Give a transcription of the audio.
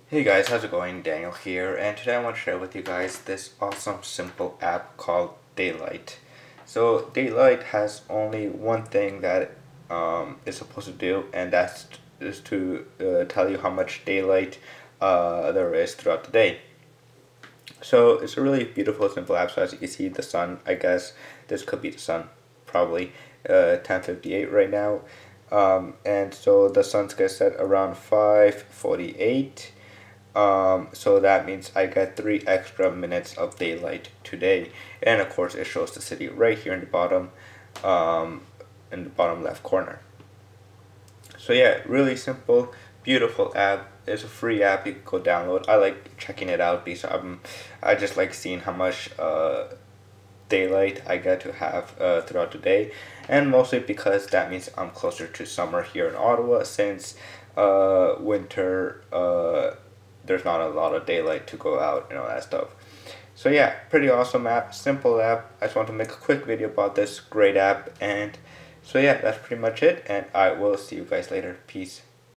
Hey guys, how's it going? Daniel here, and today I want to share with you guys this awesome simple app called Daylight. So Daylight has only one thing that it's supposed to do, and that's is to tell you how much daylight there is throughout the day. So it's a really beautiful, simple app. So as you can see, the sun, I guess this could be the sun, probably 10:58 right now. And so the sun's gonna set around 5:48. So that means I get 3 extra minutes of daylight today. And of course, it shows the city right here um, in the bottom left corner. So yeah, really simple, beautiful app. It's a free app you can go download. I like checking it out because I just like seeing how much daylight I get to have throughout the day, and mostly because that means I'm closer to summer here in Ottawa since winter there's not a lot of daylight to go out and all that stuff. So yeah, pretty awesome app, simple app. I just want to make a quick video about this great app, and so yeah, that's pretty much it, and I will see you guys later. Peace.